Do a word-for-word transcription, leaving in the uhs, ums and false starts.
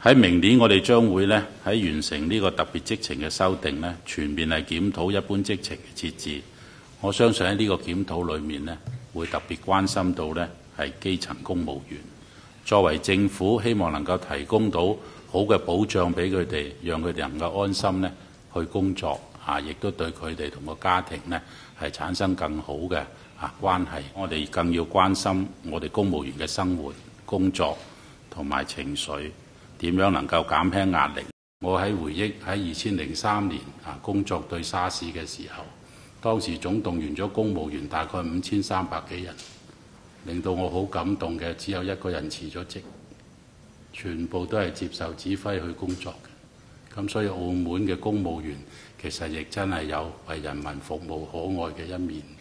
喺明年我哋將會咧喺完成呢個特別職程嘅修訂咧，全面係檢討一般職程嘅設置。我相信喺呢個檢討裏面咧，會特別關心到咧係基層公務員。作為政府，希望能夠提供到好嘅保障俾佢哋，讓佢哋能夠安心咧去工作，啊，亦都對佢哋同個家庭咧係產生更好嘅啊關係。我哋更要關心我哋公務員嘅生活、工作同埋情緒，點樣能夠減輕壓力。我喺回憶喺二千零三年啊工作對沙士嘅時候，當時總動員咗公務員大概五千三百幾人，令到我好感動嘅只有一個人辭咗職，全部都係接受指揮去工作嘅。咁所以澳門嘅公務員其實亦真係有為人民服務可愛嘅一面。